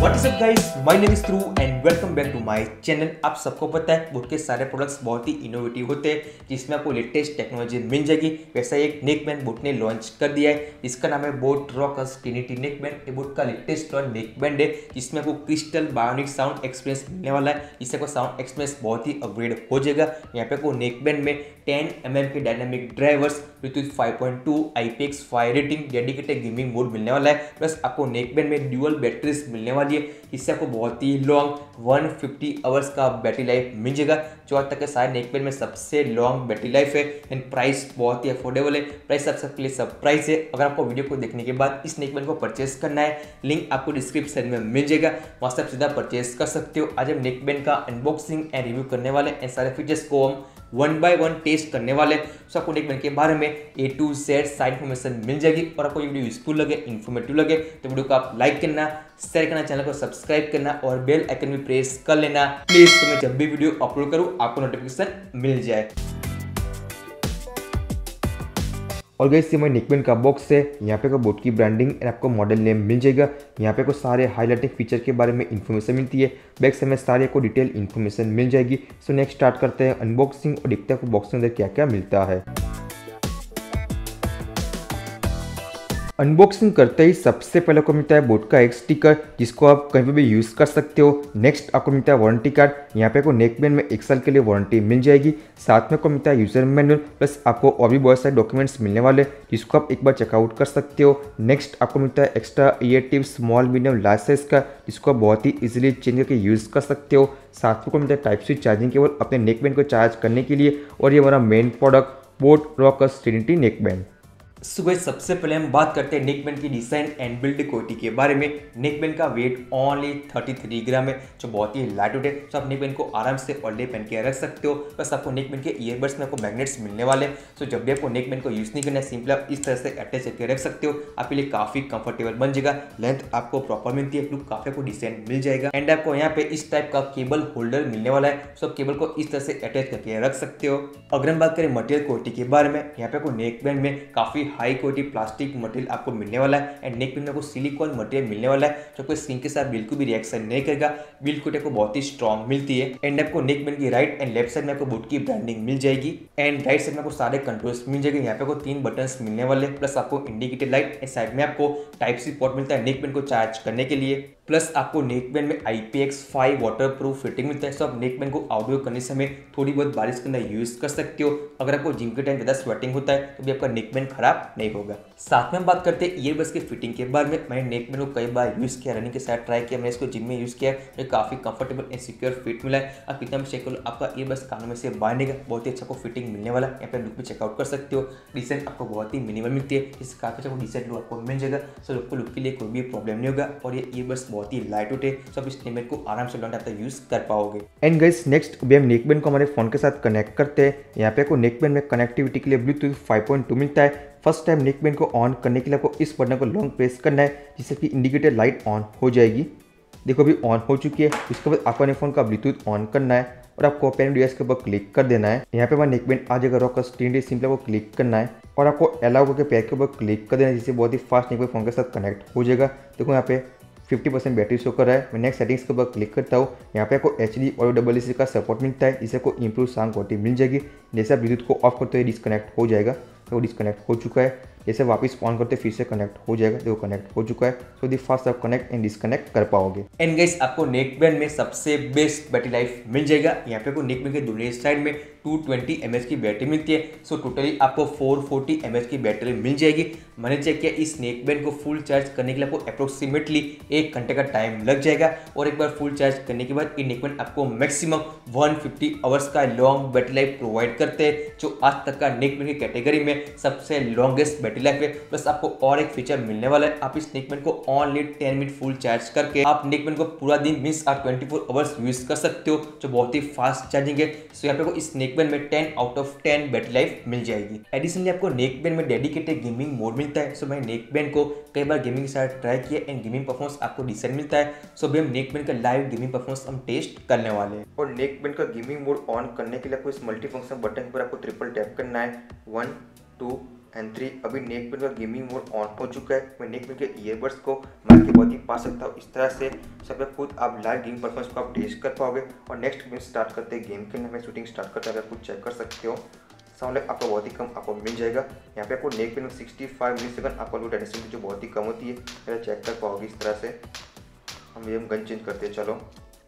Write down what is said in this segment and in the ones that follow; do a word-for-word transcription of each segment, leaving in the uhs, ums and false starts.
What is up guys, my name is Dhruv and welcome back to my channel. आप सबको पता है boat के सारे प्रोडक्ट्स बहुत ही इनोवेटिव होते हैं जिसमें आपको लेटेस्ट टेक्नोलॉजी मिल जाएगी। वैसा एक नेकबैंड बोट ने लॉन्च कर दिया है, इसका नाम है बोट रॉकर्स ट्रिनिटी नेकबैंड। ये बोट का लेटेस्ट लॉन्च नेकबैंड है जिसमें आपको क्रिस्टल बायोनिक साउंड एक्सपीरियंस मिलने वाला है। इससे आपको साउंड एक्सपीरियंस बहुत ही अपग्रेड हो जाएगा। यहाँ पे आपको नेकबैंड में टेन एम एम के dynamic drivers, Bluetooth five point two, I P X five rating, dedicated gaming mode मिलने वाला है। प्लस आपको नेकबैंड में ड्यूअल बैटरीज मिलने वाली है, इससे आपको बहुत ही लॉन्ग वन फिफ्टी आवर्स का बैटरी लाइफ मिल जाएगा, जो आज तक के सारे नेकबैंड में सबसे लॉन्ग बैटरी लाइफ है। एंड प्राइस बहुत ही अफोर्डेबल है, प्राइस आप सबके लिए सरप्राइज है। अगर आपको वीडियो को देखने के बाद इस नेकबैंड को परचेस करना है, लिंक आपको डिस्क्रिप्शन में मिल जाएगा, वहाँ से आप सीधा परचेस कर सकते हो। आज हम नेकबैंड का अनबॉक्सिंग एंड रिव्यू करने वाले हैं, सारे फीचर्स को हम वन बाय वन टेस्ट करने वाले हैं। सो आपको नेकबैंड के बारे में ए टू जेड सारी इन्फॉर्मेशन मिल जाएगी। और आपको ये वीडियो यूजफुल लगे, इन्फॉर्मेटिव लगे तो वीडियो को आप लाइक करना, शेयर करना, चैनल को सब्सक्राइब करना और बेल आइकन भी प्रेस कर लेना प्लीज, तो मैं जब भी वीडियो अपलोड करूँ आपको नोटिफिकेशन मिल जाए। और गाइस ये हमारे नेकबैंड का बॉक्स है, यहाँ पे को बोट की ब्रांडिंग एंड आपको मॉडल नेम मिल जाएगा। यहाँ पे को सारे हाईलाइटिंग फीचर के बारे में इन्फॉर्मेशन मिलती है, बैक से में सारे को डिटेल इन्फॉर्मेशन मिल जाएगी। सो नेक्स्ट स्टार्ट करते हैं अनबॉक्सिंग और देखते हैं बॉक्स के अंदर क्या क्या मिलता है। अनबॉक्सिंग करते ही सबसे पहले आपको मिलता है बोट का एक स्टिकर, जिसको आप कहीं पर भी यूज़ कर सकते हो। नेक्स्ट आपको मिलता है वारंटी कार्ड, यहाँ पे आपको नेकबैंड में एक साल के लिए वारंटी मिल जाएगी। साथ में आपको मिलता है यूजर मैनुअल, प्लस आपको और भी बहुत सारे डॉक्यूमेंट्स मिलने वाले जिसको आप एक बार चेकआउट कर सकते हो। नेक्स्ट आपको मिलता है extra ear tip small medium large size का, जिसको आप बहुत ही ईजिली चेंज करके यूज़ कर सकते हो। साथ में आपको मिलता है टाइप सी चार्जिंग केबल अपने नेकबैंड को चार्ज करने के लिए। और ये हमारा main product boAt Rockers Trinity neckband. So guys सबसे पहले हम बात करते हैं नेकबैंड की डिजाइन एंड बिल्ड क्वालिटी के बारे में। नेकबैंड का weight only thirty three gram है, जो बहुत ही लाइट वेट है। तो आप नेकबैंड को आराम से ऑल डे पहन के रख सकते हो। बस आपको नेकबैंड के ईयरबड्स में आपको मैग्नेट्स मिलने वाले हैं, सो जब भी आपको नेकबैंड को यूज़ नहीं करना है, सिंपली आप इस तरह से अटैच करके रख सकते हो। आपके लिए काफ़ी कंफर्टेबल बन जाएगा। लेंथ आपको प्रॉपर मिलती है, लुक काफ़ी आपको डिसेंट मिल जाएगा। एंड आपको यहाँ पे इस टाइप का केबल होल्डर मिलने वाला है, सो आप केबल को इस तरह से अटैच करके रख सकते हो। अगर हम बात करें मटेरियल क्वालिटी के बारे में, यहाँ पे आपको नेकबैंड में काफ़ी हाई क्वालिटी प्लास्टिक मटेरियल आपको मिलने वाला है। एंड नेकबैंड में आपको सिलिकॉन मटेरियल मिलने वाला है, जो आपको स्किन के साथ बिल्कुल भी रिएक्शन नहीं करेगा। बिल्ड क्वालिटी आपको बहुत ही स्ट्रॉन्ग मिलती है। एंड आपको नेकबैंड की राइट एंड लेफ्ट साइड में आपको बोट की ब्रांडिंग मिल जाएगी। एंड राइट साइड में आपको सारे कंट्रोल्स मिल जाएंगे। यहाँ पे आपको तीन बटन्स मिलने वाले, प्लस आपको इंडिकेटर लाइट। एंड साइड में आपको टाइप सी पोर्ट मिलता है नेकबैंड को चार्ज करने के लिए। प्लस आपको नेकबैंड में I P X five waterproof fitting मिलता है, सो आप नेकबैंड को आउटडोर करने समय थोड़ी बहुत बारिश के अंदर यूज कर सकते हो। अगर आपको जिम के टाइम ज़्यादा स्वेटिंग होता है तो भी आपका नेकबैंड खराब नहीं होगा। साथ में हम बात करते हैं ईयरबड्स की फिटिंग के बारे में। मैंने नेकबैंड को कई बार यूज़ किया, रनिंग के साथ ट्राई किया, मैंने इसको जिम में यूज़ किया, ये काफ़ी कंफर्टेबल एंड सिक्योर फिट मिला है। आप कितना भी चेक करो, आपका ईयरबड्स कानों में से बाहर नहीं, बहुत ही अच्छा को फिटिंग मिलने वाला है। यहाँ पे लुक भी चेकआउट कर सकते हो। डिसेंट आपको बहुत ही मिनिमल मिलती है, इससे काफ़ी अच्छा डिसेंट लुक आपको मिल जाएगा। सो आपको लुक के लिए कोई भी प्रॉब्लम नहीं होगा। और ये ईयरबड्स बहुत ही लाइट वेट है, तो आप इस नेकबैंड को आराम से लॉन्ग टाइम तक यूज कर पाओगे। एंड गाइस नेक्स्ट भी हम नेकबैंड को हमारे फोन के साथ कनेक्ट करते हैं। यहाँ पे आपको नेकबैंड में कनेक्टिविटी के लिए ब्लूटूथ फाइव पॉइंट टू मिलता है। फर्स्ट टाइम नेकबैंड को ऑन करने के लिए आपको इस बटन को लॉन्ग प्रेस करना है, जिससे कि इंडिकेटर लाइट ऑन हो जाएगी। देखो अभी ऑन हो चुकी है। उसके बाद आपको अपने फोन का ब्लूटूथ ऑन करना है और आपको पेन डिवाइस के ऊपर क्लिक कर देना है। यहाँ पे हमारा नेकबैंड आ जाएगा रॉकर्स ट्रिनिटी, सिंपली आपको क्लिक करना है और आपको अलाउ करके पैर के ऊपर क्लिक कर देना है, जिससे बहुत ही फास्ट नेकबैंड फोन के साथ कनेक्ट हो जाएगा। देखो यहाँ पे फिफ्टी परसेंट बैटरी शो कर रहा है। मैं नेक्स्ट सेटिंग्स के ऊपर क्लिक करता हूँ। यहाँ पे आपको एच डी और डबल ए सी का सपोर्ट मिलता है, जिससे को इंप्रूव साउंड क्वालिटी मिल जाएगी। जैसे आप ब्लूटूथ को ऑफ करते हुए डिस्कनेक्ट हो जाएगा, तो डिस्कनेक्ट हो चुका है। जैसे वापस ऑन करते फिर से कनेक्ट हो जाएगा, देखो कनेक्ट हो चुका है। सो दी फास्ट आप कनेक्ट एंड डिस्कनेक्ट कर पाओगे। एंड गाइस आपको नेकबैंड में सबसे बेस्ट बैटरी लाइफ मिल जाएगा। यहाँ पे आपको नेकबैंड के दोनों साइड में टू ट्वेंटी एम एच की बैटरी मिलती है, सो टोटली आपको फोर फोर्टी एम एच की बैटरी मिल जाएगी। मैंने चेक किया, इस नेकबैंड को फुल चार्ज करने के लिए आपको अप्रोक्सीमेटली एक घंटे का टाइम लग जाएगा। और एक बार फुल चार्ज करने के बाद ये नेकबैंड आपको मैक्सिमम वन फिफ्टी आवर्स का लॉन्ग बैटरी लाइफ प्रोवाइड करते हैं, जो आज तक का नेकबैंड की कैटेगरी में सबसे लॉन्गेस्ट बैटरी लाइफ है। प्लस आपको और एक फीचर मिलने वाला है, आप इस नेकबैंड को only ten minute full charge करके आप नेकबैंड को पूरा दिन मींस आप ट्वेंटी फोर आवर्स यूज कर सकते हो, जो बहुत ही फास्ट चार्जिंग है। सो यहाँ पे को इस नेकबैंड में ten out of ten battery life मिल जाएगी। एडिशनली आपको नेकबैंड में डेडिकेटेड गेमिंग मोड मिलता है। सो मैं नेकबैंड को कई बार गेमिंग के साथ ट्राई किया एंड गेमिंग परफॉर्मेंस आपको डिसेंट मिलता है। सो भी हम नेकबैंड का लाइव गेमिंग परफॉर्मेंस हम टेस्ट करने वाले हैं। और नेकबैंड का गेमिंग मोड ऑन करने के लिए आपको इस मल्टी फंक्शन बटन पर आपको ट्रिपल टैप करना है, वन टू एंड थ्री। अभी नेक बैंड का गेमिंग मोड ऑन हो चुका है। मैं नेक बैंड के ईयरबड्स को माइक के बहुत ही पा सकता हूँ। इस तरह से सब खुद आप लाइव गेम परफॉर्मेंस को आप टेस्ट कर पाओगे। और नेक्स्ट गेम स्टार्ट करते हैं। गेम के लिए मैं शूटिंग स्टार्ट करते हैं, आप खुद चेक कर सकते हो। साउंड लाइक आपको बहुत ही कम आपको मिल जाएगा। यहाँ पे आपको नेक बैंड में सिक्सटी फाइव मिली सेकंड आपको टेंडेंसी जो बहुत ही कम होती है, मेरा चेक कर पाओगे। इस तरह से हम ये गन चेंज करते हैं। चलो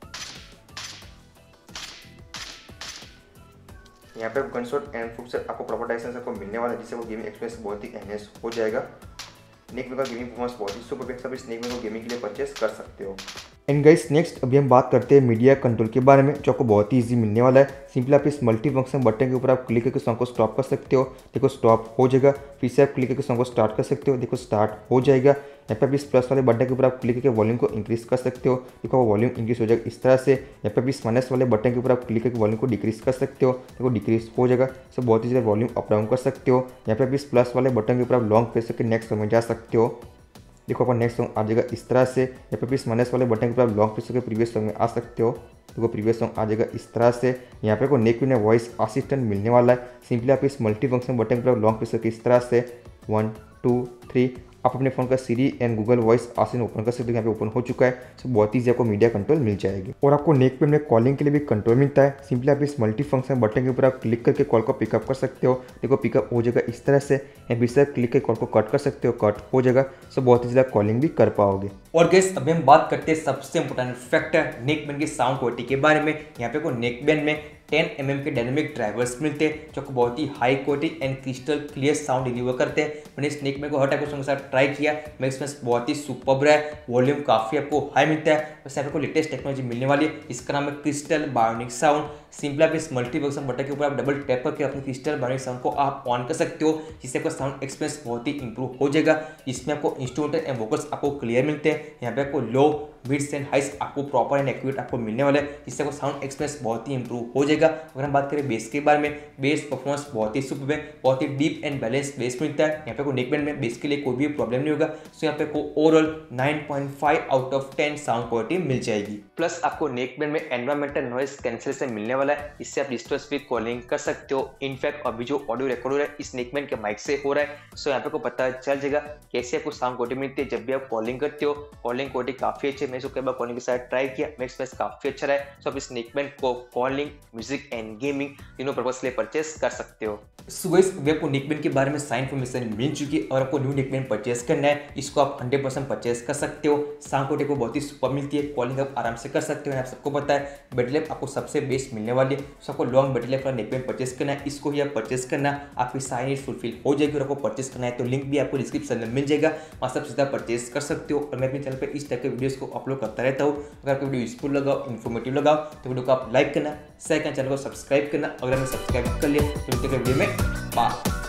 यहाँ पे गन शॉट एंड फुट से आपको प्रॉपर डायरेक्शन आपको मिलने वाला है, जिससे वो गेमिंग एक्सपीरियंस बहुत ही एनहेंस हो जाएगा। नेक बैंड का गेमिंग परफॉर्मेंस बहुत ही सुपर है। सब इस नेक बैंड को गेमिंग के लिए परचेस कर सकते हो। एंड गाइस नेक्स्ट अभी हम बात करते हैं मीडिया कंट्रोल के बारे में, जो आपको बहुत ही इजी मिलने वाला है। सिंपली आप इस मल्टी फंक्शन बटन के ऊपर आप क्लिक करके सॉन्ग को स्टॉप कर सकते हो। देखो स्टॉप हो जाएगा। फिर से आप क्लिक करके सॉन्ग को स्टार्ट कर सकते हो। देखो स्टार्ट हो जाएगा। यहाँ पे आप इस प्लस वाले बटन के ऊपर आप क्लिक करके वॉल्यूम को इंक्रीज कर सकते हो। देखो वॉल्यूम इंक्रीज हो जाएगा इस तरह से। यहाँ पे इस माइनस वाले बटन के ऊपर आप क्लिक करके वॉल्यूम को डिक्रीज कर सकते हो। देखो डिक्रीज हो जाएगा। सो बहुत ही ज़्यादा वॉल्यूम अप डाउन कर सकते हो। यहाँ पे आप इस प्लस वाले बटन के ऊपर आप लॉन्ग प्रेस करके नेक्स्ट में जा सकते हो। देखो अपन नेक्स्ट सॉन्ग आ जाएगा इस तरह से। यहाँ पे इस माइनस वाले बटन के ऊपर आप लॉन्ग प्रेस करके प्रीवियस सॉन्ग में आ सकते हो। देखो प्रीवियस सॉन्ग आ जाएगा इस तरह से। यहाँ पे को नेक में वॉइस असिस्टेंट मिलने वाला है। सिंपली आप इस मल्टी फंक्शन बटन के ऊपर लॉन्ग प्रेस करके इस तरह से वन टू थ्री आप अपने फ़ोन का Siri and Google voice assistant open कर सकते हो। यहाँ पे ओपन हो चुका है। सो बहुत ईजी आपको मीडिया कंट्रोल मिल जाएगी। और आपको नेक पे में कॉलिंग के लिए भी कंट्रोल मिलता है। सिंपली आप इस मल्टी फंक्शन बटन के ऊपर आप क्लिक करके कॉल को पिकअप कर सकते हो। देखो पिकअप हो जाएगा इस तरह से। या फिर से क्लिक करके कॉल को कट कर सकते हो, कट हो जाएगा। सो बहुत ही ज़्यादा कॉलिंग भी कर पाओगे। और गाइस अभी हम बात करते हैं सबसे इंपॉर्टेंट फैक्टर नेक बैंड की साउंड क्वालिटी के बारे में। यहाँ पे को नेक बैंड में टेन एम एम के डायनेमिक ड्राइवर्स मिलते हैं, जो को बहुत ही high quality and crystal clear sound deliver करते हैं। मैंने इस नेक बैंड को हर टाइप के सॉन्ग के साथ ट्राई किया। मैं इसमें बहुत ही सुपर है। वॉल्यूम काफ़ी आपको हाई मिलता है। वैसे आपको लेटेस्ट टेक्नोलॉजी मिलने वाली है। इसका नाम है क्रिस्टल बायोनिक साउंड। सिंपली आप इस मल्टी फंक्शन बटन के ऊपर आप डबल टैप करके अपने क्रिस्टल बायोनिक साउंड को आप ऑन कर सकते हो, जिससे आपका साउंड एक्सपीरियंस बहुत ही इंप्रूव हो जाएगा। इसमें आपको इंस्ट्रूमेंटल एंड वोकल्स आपको क्लियर मिलते हैं। यहाँ पे आपको लो बिट्स एंड हाइस आपको प्रॉपर एंड एक्यूरेट आपको मिलने वाला है, जिससे आपको साउंड एक्सपीरियंस बहुत ही इंप्रूव हो जाएगा। अगर हम बात करें बेस के बारे में, बेस परफॉर्मेंस बहुत ही सुपर है। बहुत ही डीप एंड बैलेंस बेस मिलता है। यहाँ पे को नेक बैंड में बेस के लिए कोई भी प्रॉब्लम नहीं होगा। सो यहाँ पे को overall nine point five out of ten sound quality मिल जाएगी। प्लस आपको नेक बैंड में एनवायरमेंटल नॉइस कैंसलेशन मिलने वाला है। इससे आप डिस्टर्स फ्री कॉलिंग कर सकते हो। इनफैक्ट अभी जो ऑडियो रिकॉर्ड हो रहा है इस नेक बैंड के माइक से हो रहा है। सो यहाँ पे को पता चल जाएगा कैसे आपको साउंड क्वालिटी मिलती है जब भी आप कॉलिंग करते हो। कॉलिंग क्वालिटी काफी अच्छी है। मैं इसको कई बार कॉलिंग के साथ ट्राई किया, मेरा एक्सपीरियंस काफी अच्छा रहा है। सो आप इस नेक बैंड को कॉलिंग, म्यूजिक एंड गेमिंग तीनों पर्पस के लिए परचेस कर सकते हो। सो गाइस अभी आपको नेक बैंड के बारे में सारी इन्फॉर्मेशन मिल चुकी है। और आपको न्यू नेक बैंड परचेस करना है, इसको आप हंड्रेड परसेंट परचेस कर सकते हो। साउंड क्वालिटी को बहुत ही सुपर मिलती है। कॉलिंग आप आराम से कर सकते हो। आप सबको पता है बैटरी लाइफ आपको सबसे बेस्ट मिलने वाली है। सो आपको लॉन्ग बैटरी लाइफ का नेक बैंड परचेस करना है, इसको ही आप परचेस करना, आपकी सारी नीड फुलफिल हो जाएगी। और आपको परचेस करना है तो लिंक भी आपको डिस्क्रिप्शन में मिल जाएगा, वहाँ सब सीधा परचेस कर सकते हो। और मैं अपने चैनल पर इस टाइप के वीडियोस को अपलोड करता रहता हूँ। अगर आपको वीडियो यूजफुल लगा, इन्फॉर्मेटिव लगा तो वीडियो को आप लाइक करना, शेयर करना, चैनल को सब्सक्राइब करना। अगर आपने सब्सक्राइब कर लिया तो वीडियो में बाय।